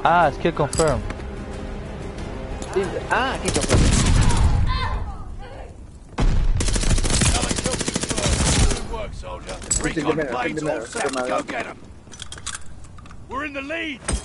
Ah, skill confirmed. Ah, aquí confirmed. Good work, soldier. Recon planes all set. Go get them. We're in the lead.